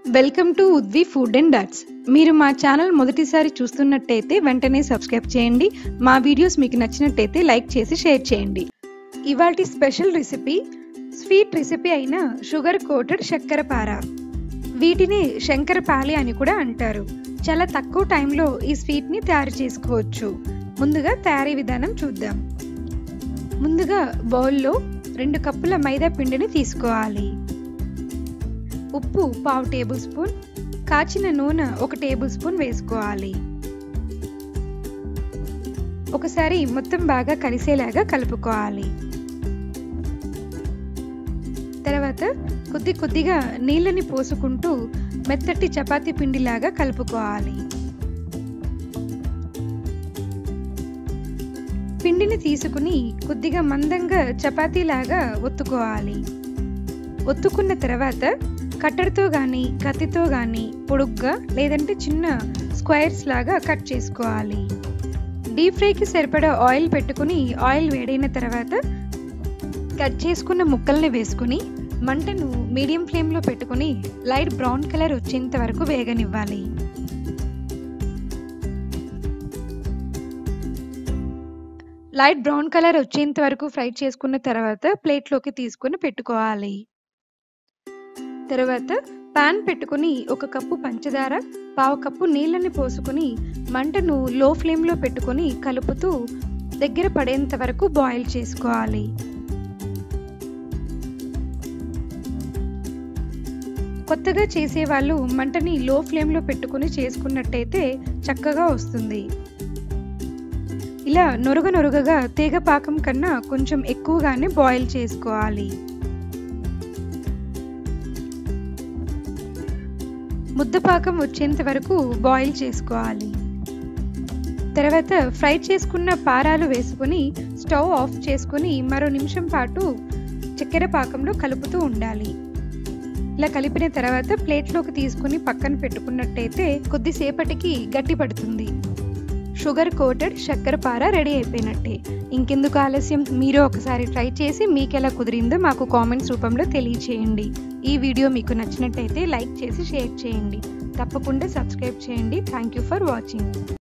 Welcome to ఉద్వి food and డట్స్. మీరు మా ఛానల్ మొదటిసారి చూస్తున్నట్టయితే వెంటనే సబ్స్క్రైబ్ చేయండి. మా వీడియోస్ మీకు నచ్చినట్టయితే లైక్ చేసి షేర్ చేయండి. ఇవాల్టి స్పెషల్ రెసిపీ స్వీట్ రెసిపీ అయిన షుగర్ కోటెడ్ శక్కరపార. వీటిని శంకరపాలి అని కూడా అంటారు. చాలా తక్కువ టైంలో ఈ స్వీట్ని తయారు చేసుకోవచ్చు. ముందుగా తయారీ విధానం చూద్దాం. ముందుగా బౌల్లో 2 కప్పుల మైదా పిండిని తీసుకోవాలి. ఉప్పు 1/2 టేబుల్ స్పూన్, కాచిన నూనె 1 టేబుల్ స్పూన్ వేసుకోవాలి. ఒకసారి మొత్తం బాగా కలిసేలాగా కలుపుకోవాలి. తర్వాత కొద్దిగా నీళ్ళని పోసుకుంటూ మెత్తటి చపాతీ పిండిలాగా కలుపుకోవాలి. పిండిని తీసుకుని కొద్దిగా మందంగా చపాతీలాగా ఒత్తుకోవాలి. ఒత్తుకున్న తర్వాత కట్టర్తో కానీ కత్తితో కానీ పొడుగ్గా లేదంటే చిన్న స్క్వేర్స్ లాగా కట్ చేసుకోవాలి. డీప్ ఫ్రైకి సరిపడా ఆయిల్ పెట్టుకుని ఆయిల్ వేడైన తర్వాత కట్ చేసుకున్న ముక్కల్ని వేసుకుని మంటను మీడియం ఫ్లేమ్లో పెట్టుకుని లైట్ బ్రౌన్ కలర్ వచ్చేంత వరకు వేగనివ్వాలి. లైట్ బ్రౌన్ కలర్ వచ్చేంత వరకు ఫ్రై చేసుకున్న తర్వాత ప్లేట్లోకి తీసుకుని పెట్టుకోవాలి. తర్వాత పాన్ పెట్టుకుని 1 కప్పు పంచదార, 1/2 కప్పు నీళ్ళని పోసుకుని మంటను లో ఫ్లేమ్లో పెట్టుకుని కలుపుతూ దగ్గర పడేంత వరకు బాయిల్ చేసుకోవాలి. కొత్తగా చేసేవాళ్ళు మంటని లో ఫ్లేమ్లో పెట్టుకుని చేసుకున్నట్టయితే చక్కగా వస్తుంది. ఇలా నొరగగా తీగ పాకం కన్నా కొంచెం ఎక్కువగానే బాయిల్ చేసుకోవాలి. ముద్దపాకం వచ్చేంత వరకు బాయిల్ చేసుకోవాలి. తర్వాత ఫ్రై చేసుకున్న పారాలు వేసుకుని స్టవ్ ఆఫ్ చేసుకుని మరో నిమిషం పాటు చక్కెర పాకంలో కలుపుతూ ఉండాలి. ఇలా కలిపిన తర్వాత ప్లేట్లోకి తీసుకుని పక్కన పెట్టుకున్నట్టయితే కొద్దిసేపటికి గట్టి పడుతుంది. షుగర్ కోటెడ్ శక్కరపార రెడీ అయిపోయినట్టే. ఇంకెందుకు ఆలస్యం, మీరు ఒకసారి ట్రై చేసి మీకు ఎలా కుదిరిందో మాకు కామెంట్స్ రూపంలో తెలియచేయండి. ఈ వీడియో మీకు నచ్చినట్టయితే లైక్ చేసి షేర్ చేయండి. తప్పకుండా సబ్స్క్రైబ్ చేయండి. Thank you for watching.